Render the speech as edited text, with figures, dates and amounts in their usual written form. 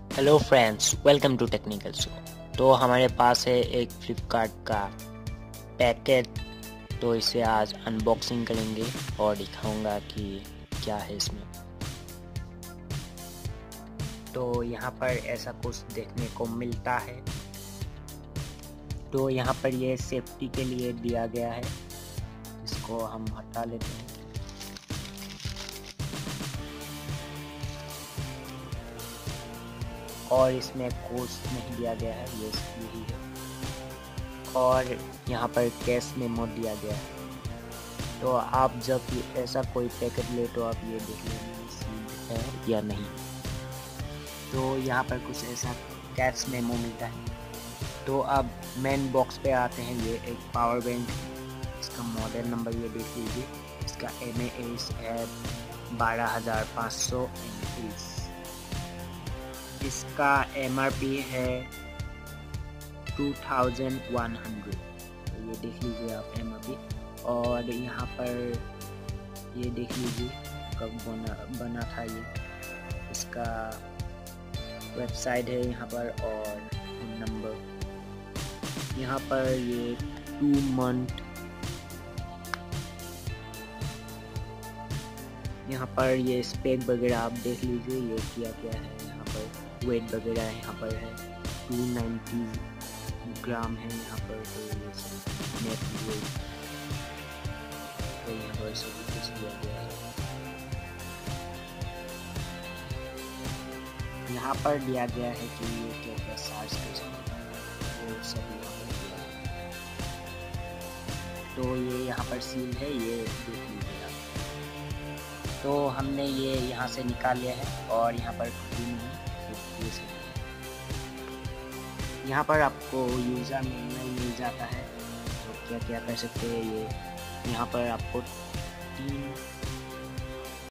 Hello friends, welcome to technical show. तो हमारे पास है एक फ्लिपकार्ट का पैकेट। तो इसे आज अनबॉक्सिंग करेंगे और दिखाऊंगा कि क्या है इसमें। तो यहाँ पर ऐसा कुछ देखने को मिलता है। तो यहाँ पर ये सेफ्टी के लिए दिया गया है, इसको हम हटा लेते हैं। और इसमें कोर्स नहीं दिया गया है, ये यही है। और यहाँ पर कैश मेमो दिया गया है। तो आप जब ऐसा कोई पैकेट ले तो आप ये देख लेंगे सील है या नहीं। तो यहाँ पर कुछ ऐसा कैश मेमो मिलता है। तो अब मेन बॉक्स पे आते हैं। ये एक पावर बैंक, इसका मॉडल नंबर ये देख लीजिए। इसका mAh है 12,500 mAh। इसका MRP है 2,100। तो ये देख लीजिए आप MRP। और यहाँ पर ये देख लीजिए कब बना था ये। इसका वेबसाइट है यहाँ पर और फोन नंबर। यहाँ पर ये 2 मंथ, यहाँ पर ये स्पेक वगैरह आप देख लीजिए ये क्या क्या है। यहाँ पर वेट वगैरह यहाँ पर है 290 ग्राम है यहाँ पर। तो ये नेट वेट तो यहाँ पर सभी कुछ दिया गया है। यहाँ पर दिया गया है कि ये क्या क्या चार्ज कर सकता है, वो सब यहाँ पर दिया है। तो ये यहाँ पर सील है, ये देख लीजिए आप। तो हमने ये यहाँ से निकाल लिया है और यहाँ पर यहाँ पर आपको यूज़र मैनुअल मिल जाता है। तो क्या क्या कर सकते हैं ये। यहाँ पर आपको 3